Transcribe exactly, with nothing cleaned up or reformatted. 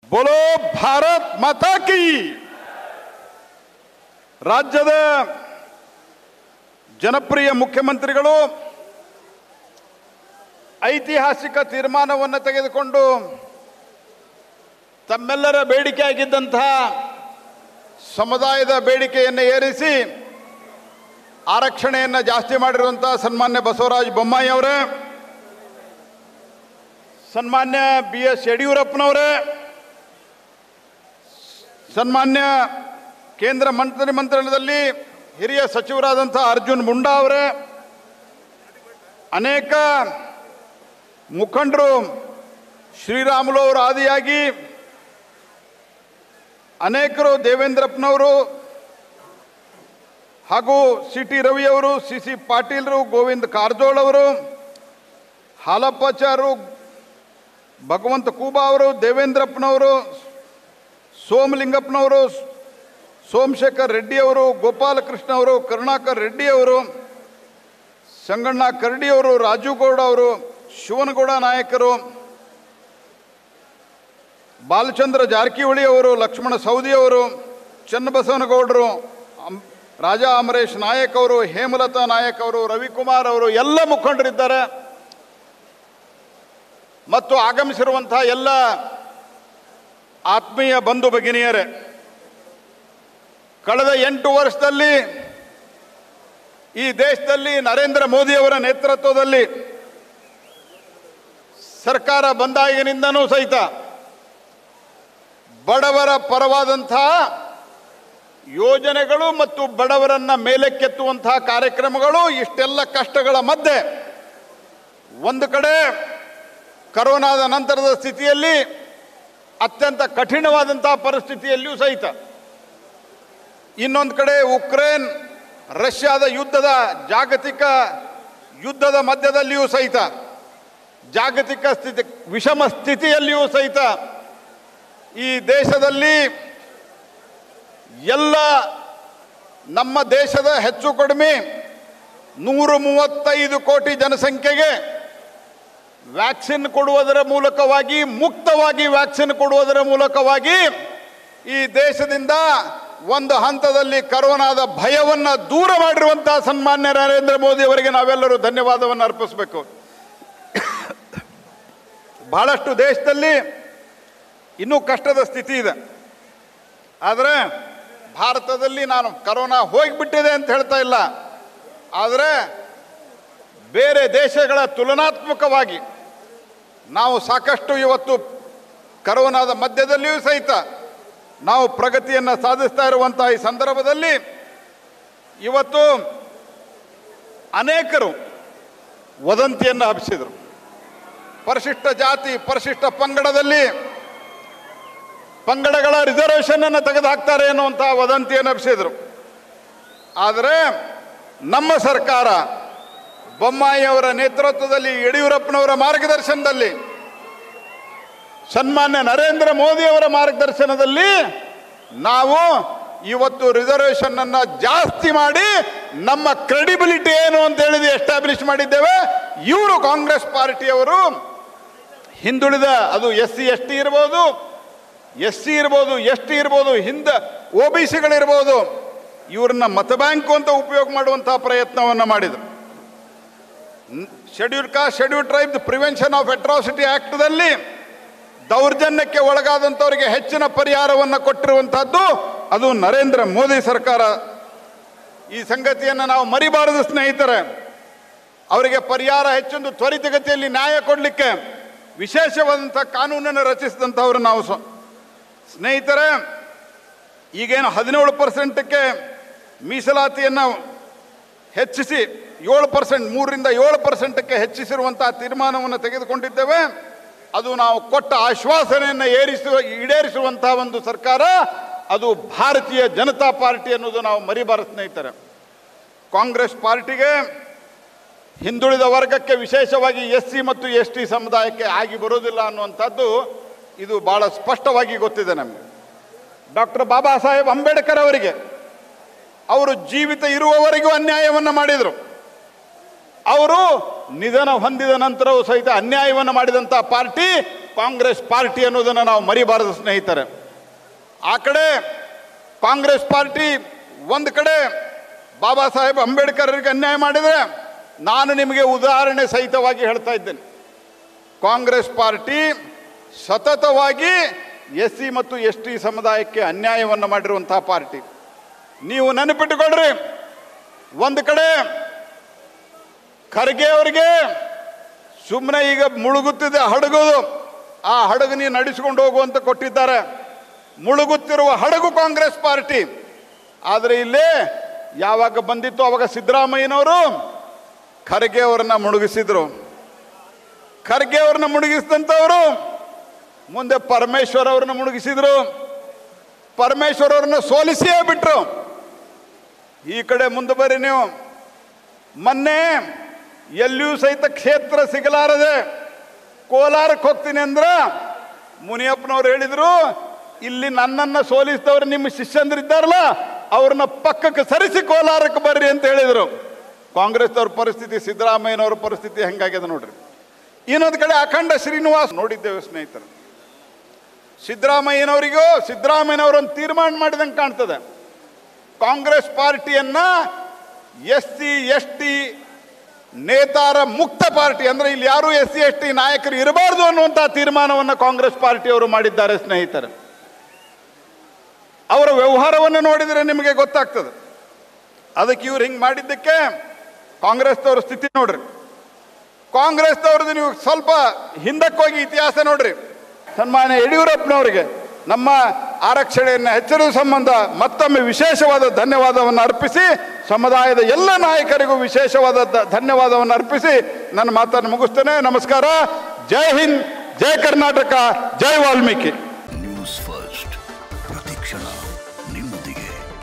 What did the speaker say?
बोलो भारत माता की। ರಾಜ್ಯದ ಜನಪ್ರಿಯ ಮುಖ್ಯಮಂತ್ರಿಗಳು ಐತಿಹಾಸಿಕ ತೀರ್ಮಾನವನ್ನು ತೆಗೆದುಕೊಂಡು ತಮ್ಮೆಲ್ಲರ ಬೇಡಿಕೆಯಾಗಿದ್ದಂತಹ ಸಮುದಾಯದ ಬೇಡಿಕೆಯನ್ನು ಏರಿಸಿ ಆರಕ್ಷಣೆಯನ್ನು ಜಾಸ್ತಿ ಮಾಡಿರುವಂತಹ ಸನ್ಮಾನ್ಯ ಬಸವರಾಜ ಬೊಮ್ಮಾಯಿ ಅವರೇ, ಸನ್ಮಾನ್ಯ ಬಿ ಎಸ್ ಯಡಿಯೂರಪ್ಪನವರೇ, ಸನ್ಮಾನ್ಯ ಕೇಂದ್ರ ಮಂತ್ರಿ ಮಂಡಲದಲ್ಲಿ ಹಿರಿಯ ಸಚಿವರಾದಂತಹ ಅರ್ಜುನ್ ಮುಂಡಾ ಅವರೇ, ಅನೇಕ ಮುಖಂಡರು ಶ್ರೀರಾಮುಲು ಅವರು ಆದಿಯಾಗಿ ಅನೇಕರು ದೇವೇಂದ್ರಪ್ಪನವರು ಹಾಗೂ ಸಿ ಟಿ ರವಿ ಅವರು, ಸಿ ಸಿ ಪಾಟೀಲ್ರು, ಗೋವಿಂದ ಕಾರಜೋಳ ಅವರು, ಹಾಲಪ್ಪಾಚಾರು, ಭಗವಂತ ಕೂಬಾ ಅವರು, ದೇವೇಂದ್ರಪ್ಪನವರು, ಸೋಮಲಿಂಗಪ್ಪನವರು, ಸೋಮಶೇಖರ್ ರೆಡ್ಡಿ ಅವರು, ಗೋಪಾಲಕೃಷ್ಣ ಅವರು, ಕರುಣಾಕರ್ ರೆಡ್ಡಿ ಅವರು, ಸಂಗಣ್ಣ ಕರಡಿ ಅವರು, ರಾಜು ಗೌಡ ಅವರು, ಶಿವನಗೌಡ ನಾಯಕರು, ಬಾಲಚಂದ್ರ ಜಾರಕಿಹೊಳಿ ಅವರು, ಲಕ್ಷ್ಮಣ ಸವದಿ ಅವರು, ಚನ್ನಬಸವನಗೌಡರು, ರಾಜಾ ಅಮರೇಶ್ ನಾಯಕ್ ಅವರು, ಹೇಮಲತಾ ನಾಯಕ್ ಅವರು, ರವಿಕುಮಾರ್ ಅವರು, ಎಲ್ಲ ಮುಖಂಡರಿದ್ದಾರೆ. ಮತ್ತು ಆಗಮಿಸಿರುವಂತಹ ಎಲ್ಲ ಆತ್ಮೀಯ ಬಂಧು ಭಗಿನಿಯರೇ, ಕಳೆದ ಎಂಟು ವರ್ಷದಲ್ಲಿ ಈ ದೇಶದಲ್ಲಿ ನರೇಂದ್ರ ಮೋದಿಯವರ ನೇತೃತ್ವದಲ್ಲಿ ಸರ್ಕಾರ ಬಂದಾಗಿನಿಂದನೂ ಸಹಿತ ಬಡವರ ಪರವಾದಂತಹ ಯೋಜನೆಗಳು ಮತ್ತು ಬಡವರನ್ನ ಮೇಲಕ್ಕೆತ್ತುವಂತಹ ಕಾರ್ಯಕ್ರಮಗಳು, ಇಷ್ಟೆಲ್ಲ ಕಷ್ಟಗಳ ಮಧ್ಯೆ ಒಂದು ಕಡೆ ಕರೋನಾದ ನಂತರದ ಸ್ಥಿತಿಯಲ್ಲಿ ಅತ್ಯಂತ ಕಠಿಣವಾದಂತಹ ಪರಿಸ್ಥಿತಿಯಲ್ಲಿಯೂ ಸಹಿತ, ಇನ್ನೊಂದು ಕಡೆ ಉಕ್ರೇನ್ ರಷ್ಯಾದ ಯುದ್ಧದ ಜಾಗತಿಕ ಯುದ್ಧದ ಮಧ್ಯದಲ್ಲಿಯೂ ಸಹಿತ, ಜಾಗತಿಕ ಸ್ಥಿತಿ ವಿಷಮ ಸ್ಥಿತಿಯಲ್ಲಿಯೂ ಸಹಿತ ಈ ದೇಶದಲ್ಲಿ ಎಲ್ಲ ನಮ್ಮ ದೇಶದ ಹೆಚ್ಚು ಕಡಿಮೆ ನೂರ ಮೂವತ್ತೈದು ಕೋಟಿ ಜನಸಂಖ್ಯೆಗೆ ವ್ಯಾಕ್ಸಿನ್ ಕೊಡುವುದರ ಮೂಲಕವಾಗಿ, ಮುಕ್ತವಾಗಿ ವ್ಯಾಕ್ಸಿನ್ ಕೊಡುವುದರ ಮೂಲಕವಾಗಿ ಈ ದೇಶದಿಂದ ಒಂದು ಹಂತದಲ್ಲಿ ಕರೋನಾದ ಭಯವನ್ನು ದೂರ ಮಾಡಿರುವಂತಹ ಸನ್ಮಾನ್ಯ ನರೇಂದ್ರ ಮೋದಿ ಅವರಿಗೆ ನಾವೆಲ್ಲರೂ ಧನ್ಯವಾದವನ್ನು ಅರ್ಪಿಸಬೇಕು. ಬಹಳಷ್ಟು ದೇಶದಲ್ಲಿ ಇನ್ನೂ ಕಷ್ಟದ ಸ್ಥಿತಿ ಇದೆ. ಆದರೆ ಭಾರತದಲ್ಲಿ ನಾನು ಕರೋನಾ ಹೋಗಿಬಿಟ್ಟಿದೆ ಅಂತ ಹೇಳ್ತಾ ಇಲ್ಲ, ಆದರೆ ಬೇರೆ ದೇಶಗಳ ತುಲನಾತ್ಮಕವಾಗಿ ನಾವು ಸಾಕಷ್ಟು ಇವತ್ತು ಕರೋನಾದ ಮಧ್ಯದಲ್ಲಿಯೂ ಸಹಿತ ನಾವು ಪ್ರಗತಿಯನ್ನು ಸಾಧಿಸ್ತಾ ಇರುವಂಥ ಈ ಸಂದರ್ಭದಲ್ಲಿ ಇವತ್ತು ಅನೇಕರು ವದಂತಿಯನ್ನು ಹಬ್ಬಿಸಿದರು. ಪರಿಶಿಷ್ಟ ಜಾತಿ, ಪರಿಶಿಷ್ಟ ಪಂಗಡದಲ್ಲಿ ಪಂಗಡಗಳ ರಿಸರ್ವೇಷನ್ ಅನ್ನು ತೆಗೆದುಹಾಕ್ತಾರೆ ಅನ್ನುವಂಥ ವದಂತಿಯನ್ನು ಹಬ್ಬಿಸಿದರು. ಆದರೆ ನಮ್ಮ ಸರ್ಕಾರ ಬೊಮ್ಮಾಯಿ ಅವರ ನೇತೃತ್ವದಲ್ಲಿ, ಯಡಿಯೂರಪ್ಪನವರ ಮಾರ್ಗದರ್ಶನದಲ್ಲಿ, ಸನ್ಮಾನ್ಯ ನರೇಂದ್ರ ಮೋದಿ ಅವರ ಮಾರ್ಗದರ್ಶನದಲ್ಲಿ ನಾವು ಇವತ್ತು ರಿಸರ್ವೇಷನ್ ಅನ್ನ ಜಾಸ್ತಿ ಮಾಡಿ ನಮ್ಮ ಕ್ರೆಡಿಬಿಲಿಟಿ ಏನು ಅಂತ ಹೇಳಿದ ಎಸ್ಟಾಬ್ಲಿಷ್ ಮಾಡಿದ್ದೇವೆ. ಇವರು ಕಾಂಗ್ರೆಸ್ ಪಾರ್ಟಿಯವರು ಹಿಂದುಳಿದ, ಅದು ಎಸ್ ಸಿ ಎಸ್ ಟಿ ಇರ್ಬೋದು, ಎಸ್ ಸಿ ಇರ್ಬೋದು, ಎಸ್ ಟಿ ಇರ್ಬೋದು, ಹಿಂದ ಒ ಬಿ ಸಿಗಳಿರ್ಬೋದು, ಇವ್ರನ್ನ ಮತ ಬ್ಯಾಂಕು ಅಂತ ಉಪಯೋಗ ಮಾಡುವಂತಹ ಪ್ರಯತ್ನವನ್ನು ಮಾಡಿದರು. Schedule caste schedule tribe prevention of atrocity ಆಕ್ಟ್ದಲ್ಲಿ ದೌರ್ಜನ್ಯಕ್ಕೆ ಒಳಗಾದಂಥವರಿಗೆ ಹೆಚ್ಚಿನ ಪರಿಹಾರವನ್ನು ಕೊಟ್ಟಿರುವಂತಹದ್ದು ಅದು ನರೇಂದ್ರ ಮೋದಿ ಸರ್ಕಾರ. ಈ ಸಂಗತಿಯನ್ನು ನಾವು ಮರಿಬಾರದು ಸ್ನೇಹಿತರೆ. ಅವರಿಗೆ ಪರಿಹಾರ ಹೆಚ್ಚೊಂದು ತ್ವರಿತಗತಿಯಲ್ಲಿ ನ್ಯಾಯ ಕೊಡಲಿಕ್ಕೆ ವಿಶೇಷವಾದಂಥ ಕಾನೂನನ್ನು ರಚಿಸಿದಂಥವ್ರು ನಾವು ಸ್ನೇಹಿತರೆ. ಈಗೇನು ಹದಿನೇಳು ಪರ್ಸೆಂಟಕ್ಕೆ ಮೀಸಲಾತಿಯನ್ನು ಹೆಚ್ಚಿಸಿ ಏಳು ಪರ್ಸೆಂಟ್ ಮೂರರಿಂದ ಏಳು ಪರ್ಸೆಂಟಕ್ಕೆ ಹೆಚ್ಚಿಸಿರುವಂತಹ ತೀರ್ಮಾನವನ್ನು ತೆಗೆದುಕೊಂಡಿದ್ದೇವೆ. ಅದು ನಾವು ಕೊಟ್ಟ ಆಶ್ವಾಸನೆಯನ್ನು ಏರಿಸುವ ಈಡೇರಿಸುವಂತಹ ಒಂದು ಸರ್ಕಾರ, ಅದು ಭಾರತೀಯ ಜನತಾ ಪಾರ್ಟಿ ಅನ್ನೋದು ನಾವು ಮರಿಬಾರದು ಸ್ನೇಹಿತರೆ. ಕಾಂಗ್ರೆಸ್ ಪಾರ್ಟಿಗೆ ಹಿಂದುಳಿದ ವರ್ಗಕ್ಕೆ, ವಿಶೇಷವಾಗಿ ಎಸ್ ಸಿ ಮತ್ತು ಎಸ್ ಟಿ ಸಮುದಾಯಕ್ಕೆ ಆಗಿ ಬರೋದಿಲ್ಲ ಅನ್ನುವಂಥದ್ದು ಇದು ಬಹಳ ಸ್ಪಷ್ಟವಾಗಿ ಗೊತ್ತಿದೆ ನಮಗೆ. ಡಾಕ್ಟರ್ ಬಾಬಾ ಸಾಹೇಬ್ ಅಂಬೇಡ್ಕರ್ ಅವರಿಗೆ ಅವರು ಜೀವಿತ ಇರುವವರೆಗೂ ಅನ್ಯಾಯವನ್ನು ಮಾಡಿದರು. ಅವರು ನಿಧನ ಹೊಂದಿದ ನಂತರವೂ ಸಹಿತ ಅನ್ಯಾಯವನ್ನು ಮಾಡಿದಂಥ ಪಾರ್ಟಿ ಕಾಂಗ್ರೆಸ್ ಪಾರ್ಟಿ ಅನ್ನೋದನ್ನು ನಾವು ಮರಿಬಾರದು ಸ್ನೇಹಿತರೆ. ಆ ಕಡೆ ಕಾಂಗ್ರೆಸ್ ಪಾರ್ಟಿ ಒಂದು ಕಡೆ ಬಾಬಾ ಸಾಹೇಬ್ ಅಂಬೇಡ್ಕರ್ರಿಗೆ ಅನ್ಯಾಯ ಮಾಡಿದರೆ, ನಾನು ನಿಮಗೆ ಉದಾಹರಣೆ ಸಹಿತವಾಗಿ ಹೇಳ್ತಾ ಇದ್ದೇನೆ. ಕಾಂಗ್ರೆಸ್ ಪಾರ್ಟಿ ಸತತವಾಗಿ ಎಸ್ ಸಿ ಮತ್ತು ಎಸ್ ಟಿ ಸಮುದಾಯಕ್ಕೆ ಅನ್ಯಾಯವನ್ನು ಮಾಡಿರುವಂತಹ ಪಾರ್ಟಿ. ನೀವು ನೆನಪಿಟ್ಟುಕೊಳ್ರಿ, ಒಂದು ಕಡೆ ಖರ್ಗೆ ಅವರಿಗೆ ಸುಮ್ಮನೆ ಈಗ ಮುಳುಗುತ್ತಿದೆ ಹಡಗು, ಆ ಹಡಗು ನೀವು ನಡೆಸಿಕೊಂಡು ಹೋಗುವಂತ ಕೊಟ್ಟಿದ್ದಾರೆ. ಮುಳುಗುತ್ತಿರುವ ಹಡಗು ಕಾಂಗ್ರೆಸ್ ಪಾರ್ಟಿ. ಆದರೆ ಇಲ್ಲೇ ಯಾವಾಗ ಬಂದಿತ್ತು ಅವಾಗ ಸಿದ್ದರಾಮಯ್ಯನವರು ಖರ್ಗೆ ಅವರನ್ನ ಮುಳುಗಿಸಿದ್ರು. ಖರ್ಗೆ ಅವ್ರನ್ನ ಮುಳುಗಿಸಿದಂಥವರು ಮುಂದೆ ಪರಮೇಶ್ವರ್ ಅವ್ರನ್ನ ಮುಳುಗಿಸಿದ್ರು. ಪರಮೇಶ್ವರ್ ಅವ್ರನ್ನ ಸೋಲಿಸಿಯೇ ಬಿಟ್ರು. ಈ ಕಡೆ ಮುಂದೆ ಬರ್ರಿ ನೀವು, ಮೊನ್ನೆ ಎಲ್ಲಿಯೂ ಸಹಿತ ಕ್ಷೇತ್ರ ಸಿಗಲಾರದೆ ಕೋಲಾರಕ್ಕೆ ಹೋಗ್ತೀನಿ ಅಂದ್ರೆ ಮುನಿಯಪ್ಪನವ್ರು ಹೇಳಿದ್ರು, ಇಲ್ಲಿ ನನ್ನನ್ನು ಸೋಲಿಸಿದವರು ನಿಮ್ಮ ಶಿಷ್ಯಂದ್ರಿದ್ದಾರಲ್ಲ ಅವ್ರನ್ನ ಪಕ್ಕಕ್ಕೆ ಸರಿಸಿ ಕೋಲಾರಕ್ಕೆ ಬರ್ರಿ ಅಂತ ಹೇಳಿದರು. ಕಾಂಗ್ರೆಸ್ನವ್ರ ಪರಿಸ್ಥಿತಿ, ಸಿದ್ದರಾಮಯ್ಯನವ್ರ ಪರಿಸ್ಥಿತಿ ಹೆಂಗಾಗಿದೆ ನೋಡ್ರಿ. ಇನ್ನೊಂದು ಕಡೆ ಅಖಂಡ ಶ್ರೀನಿವಾಸ್ ನೋಡಿದ್ದೇವೆ ಸ್ನೇಹಿತರು. ಸಿದ್ದರಾಮಯ್ಯನವರಿಗೂ ಸಿದ್ದರಾಮಯ್ಯನವರೊಂದು ತೀರ್ಮಾನ ಮಾಡಿದಂಗೆ ಕಾಣ್ತದೆ, ಕಾಂಗ್ರೆಸ್ ಪಾರ್ಟಿಯನ್ನ ಎಸ್ ಸಿ ಎಸ್ ಟಿ ನೇತಾರ ಮುಕ್ತ ಪಾರ್ಟಿ, ಅಂದ್ರೆ ಇಲ್ಲಿ ಯಾರು ಎಸ್ ಸಿ ಎಸ್ ಟಿ ನಾಯಕರು ಇರಬಾರ್ದು ಅನ್ನುವಂತಹ ತೀರ್ಮಾನವನ್ನು ಕಾಂಗ್ರೆಸ್ ಪಾರ್ಟಿಯವರು ಮಾಡಿದ್ದಾರೆ ಸ್ನೇಹಿತರೆ. ಅವರ ವ್ಯವಹಾರವನ್ನು ನೋಡಿದರೆ ನಿಮಗೆ ಗೊತ್ತಾಗ್ತದೆ. ಅದಕ್ಕೆ ಇವ್ರು ಹಿಂಗೆ ಮಾಡಿದ್ದಕ್ಕೆ ಕಾಂಗ್ರೆಸ್ನವ್ರ ಸ್ಥಿತಿ ನೋಡ್ರಿ. ಕಾಂಗ್ರೆಸ್ನವ್ರದ್ದು ನೀವು ಸ್ವಲ್ಪ ಹಿಂದಕ್ಕೆ ಹೋಗಿ ಇತಿಹಾಸ ನೋಡ್ರಿ. ಸನ್ಮಾನ್ಯ ಯಡಿಯೂರಪ್ಪನವರಿಗೆ ನಮ್ಮ ಆರಕ್ಷಣೆಯನ್ನು ಹೆಚ್ಚಿಸುವ ಸಂಬಂಧ ಮತ್ತೊಮ್ಮೆ ವಿಶೇಷವಾದ ಧನ್ಯವಾದವನ್ನು ಅರ್ಪಿಸಿ, ಸಮುದಾಯದ ಎಲ್ಲ ನಾಯಕರಿಗೂ ವಿಶೇಷವಾದ ಧನ್ಯವಾದವನ್ನು ಅರ್ಪಿಸಿ ನನ್ನ ಮಾತನ್ನು ಮುಗಿಸ್ತೇನೆ. ನಮಸ್ಕಾರ. ಜೈ ಹಿಂದ್, ಜೈ ಕರ್ನಾಟಕ, ಜೈ ವಾಲ್ಮೀಕಿ. ನ್ಯೂಸ್ ಫಸ್ಟ್ ಪ್ರತಿಕ್ಷಣ ನಿಮ್ಮೊಂದಿಗೆ.